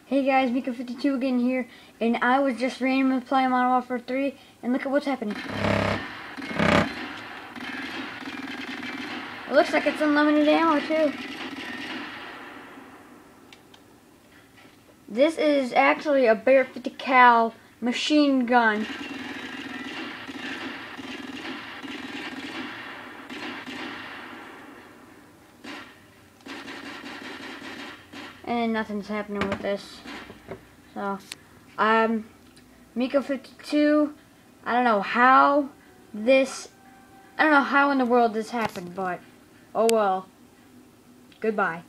Hey guys, Mika52 again here, and I was just randomly playing Modern Warfare 3, and look at what's happening. It looks like it's unlimited ammo too. This is actually a Barrett 50 cal machine gun. And nothing's happening with this. So, Mika52, I don't know how in the world this happened, but oh well. Goodbye.